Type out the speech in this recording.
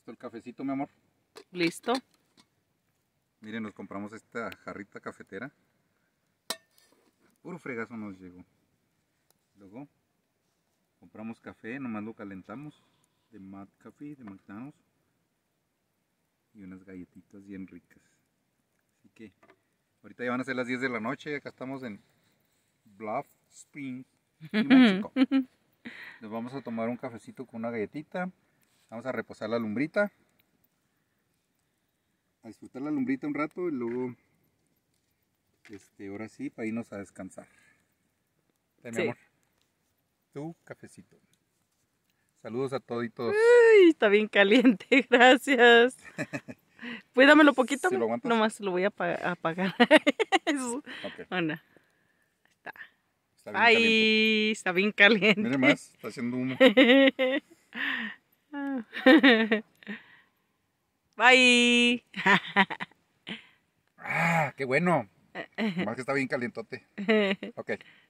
¿Listo el cafecito, mi amor? Listo. Miren, nos compramos esta jarrita cafetera. Puro fregazo nos llegó. Luego compramos café, nomás lo calentamos. De Mad Coffee, de McDonald's. Y unas galletitas bien ricas. Así que ahorita ya van a ser las 10 de la noche. Acá estamos en Bluff Springs, New Mexico. Nos vamos a tomar un cafecito con una galletita. Vamos a reposar la lumbrita. A disfrutar la lumbrita un rato y luego ahora sí, para irnos a descansar. Mi amor, tu cafecito. Saludos a toditos. Uy, está bien caliente, gracias. Cuídamelo poquito, ¿Se lo aguantas? nomás lo voy a apagar. Eso. Okay. Bueno, está. Está bien Ay, caliente. está bien caliente. Mire más, está haciendo humo. Bye. ¡Ah, qué bueno! Más que está bien calientote. Ok.